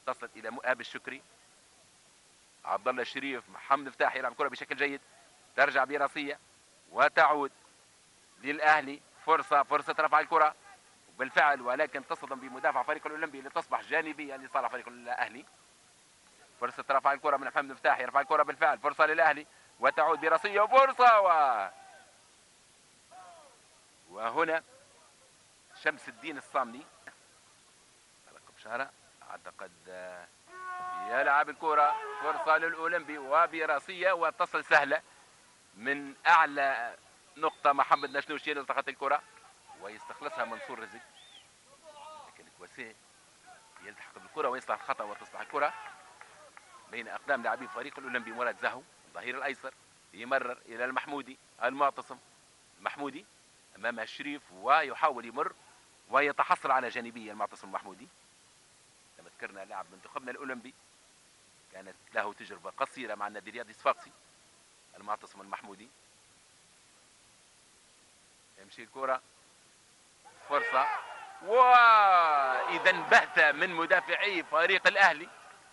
تصل الى مؤاب الشكري. عبد الله الشريف، محمد مفتاح يلعب كره بشكل جيد، ترجع براسيه وتعود للاهلي. فرصه رفع الكره بالفعل، ولكن تصدم بمدافع فريق الاولمبي لتصبح جانبيه لصالح فريق الاهلي. فرصه رفع الكره من محمد مفتاح، يرفع الكره بالفعل، فرصه للاهلي وتعود براسيه وفرصه وهنا شمس الدين الصامني رقم شهرة اعتقد يلعب الكرة. فرصة للأولمبي وبراسية وتصل سهلة من أعلى نقطة. محمد نشنوش يلتقط الكرة ويستخلصها منصور رزق، لكن كواسيه يلتحق بالكرة ويصلح الخطأ وتصبح الكرة بين أقدام لاعبي فريق الأولمبي. مراد زهو الظهير الأيسر يمرر إلى المحمودي، المعتصم المحمودي أمام الشريف ويحاول يمر ويتحصل على جانبية المعتصم المحمودي. كما ذكرنا لاعب منتخبنا الأولمبي كانت له تجربة قصيرة مع النادي الرياضي الصفاقسي. المعتصم المحمودي يمشي الكرة، فرصة وإذا بهتة من مدافعي فريق الأهلي،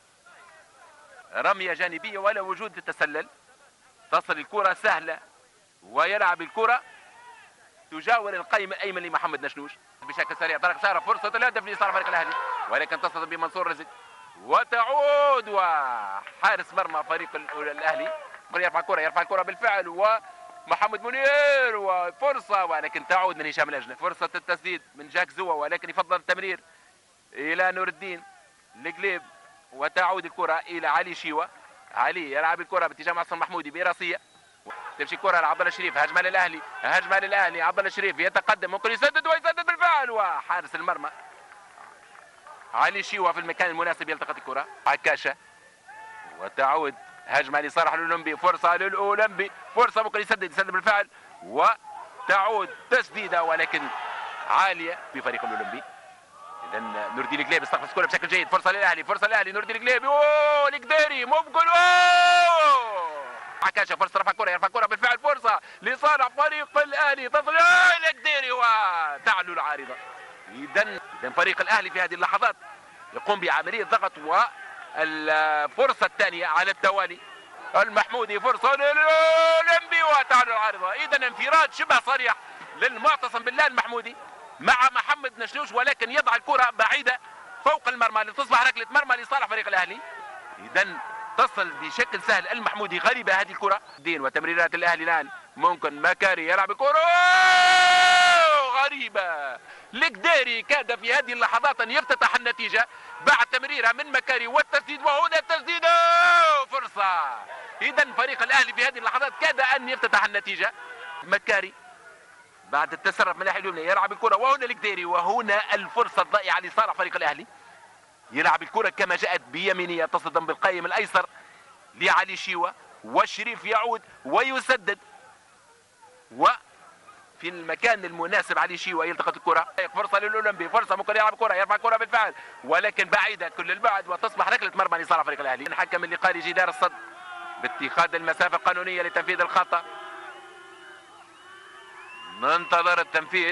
رمية جانبية ولا وجود التسلل. تصل الكرة سهلة ويلعب الكرة تجاور القائم الأيمن لمحمد نشنوش بشكل سريع. طارق شارة فرصة الهدف لصالح فريق الأهلي، ولكن تصل بمنصور رزق وتعود وحارس مرمى فريق الأهلي يرفع الكرة بالفعل ومحمد منير وفرصة، ولكن تعود من هشام الأجنة. فرصة التسديد من جاك زوا، ولكن يفضل التمرير إلى نور الدين القليب وتعود الكرة إلى علي شيوة. علي يلعب الكرة باتجاه معصم محمودي براسية، تمشي الكرة لعبد الله الشريف. هجمة للأهلي، هجمة للأهلي. عبد الله الشريف يتقدم، ممكن يسدد ويسدد بالفعل، وحارس المرمى علي شيوة في المكان المناسب يلتقط الكرة. عكاشة وتعود هجمة لصالح الأولمبي. فرصة للأولمبي، فرصة ممكن يسدد بالفعل وتعود تسديدة ولكن عالية في فريق الأولمبي. إذا نور الدين القليبي استخلص الكرة بشكل جيد. فرصة للأهلي، فرصة للأهلي. نور الدين القليبي، أوه القديري ممكن، أوه عكاشة. فرصة رفع الكرة، يرفع الكرة بالفعل، فرصة لصالح فريق الأهلي. تصل القديري وتعلو العارضة. إذا فريق الأهلي في هذه اللحظات يقوم بعملية ضغط، والفرصة الثانية على التوالي. المحمودي فرصة للأولمبي وتعلو العارضة. إذا انفراد شبه صريح للمعتصم بالله المحمودي مع محمد نشلوش، ولكن يضع الكرة بعيدة فوق المرمى لتصبح ركلة مرمى لصالح فريق الأهلي. إذا تصل بشكل سهل المحمودي. غريبة هذه الكرة. دين وتمريرات الأهلي الآن، ممكن مكاري يلعب الكرة غريبة. القديري كاد في هذه اللحظات أن يفتتح النتيجة بعد تمريرها من مكاري والتسديد، وهنا التسديد فرصة. إذا فريق الأهلي في هذه اللحظات كاد أن يفتتح النتيجة. مكاري بعد التسرب من الناحية اليمنى يلعب الكرة، وهنا القديري، وهنا الفرصة الضائعة لصالح فريق الأهلي. يلعب الكرة كما جاءت بيمينية تصدم بالقائم الأيسر لعلي شيوة، والشريف يعود ويسدد، وفي المكان المناسب علي شيوة يلتقط الكرة. فرصة للأولمبي، فرصة ممكن يلعب الكرة، يرفع الكرة بالفعل ولكن بعيدة كل البعد وتصبح ركلة مرمى لصالح فريق الأهلي. حكم اللقاء لجدار الصد باتخاذ المسافة القانونية لتنفيذ الخطأ. ننتظر التنفيذ.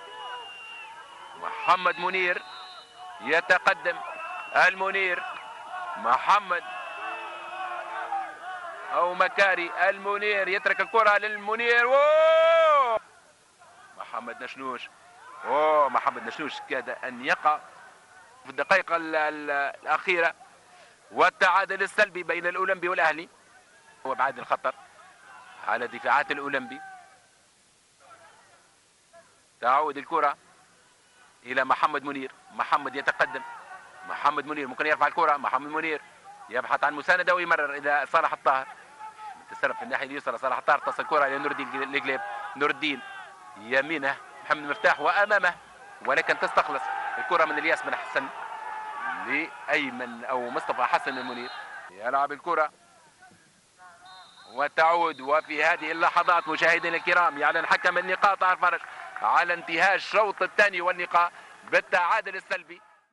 محمد منير يتقدم، المنير محمد او مكاري. المنير يترك الكرة للمنير، محمد نشنوش، محمد نشنوش كاد ان يقع في الدقائق الاخيرة. والتعادل السلبي بين الاولمبي والاهلي وابعاد الخطر على دفاعات الاولمبي. تعود الكرة الى محمد منير. محمد يتقدم، محمد منير ممكن يرفع الكرة. محمد منير يبحث عن مساندة ويمرر إلى صالح الطاهر. تسرب في الناحية اليسرى صالح الطاهر، تصل الكرة إلى نور الدين القليب. نور الدين يمينه محمد مفتاح وأمامه، ولكن تستخلص الكرة من الياس بن حسن لأيمن أو مصطفى حسن المنير. يلعب الكرة وتعود. وفي هذه اللحظات مشاهدينا الكرام يعلن حكم اللقاء طاهر فرج على انتهاء الشوط الثاني واللقاء بالتعادل السلبي.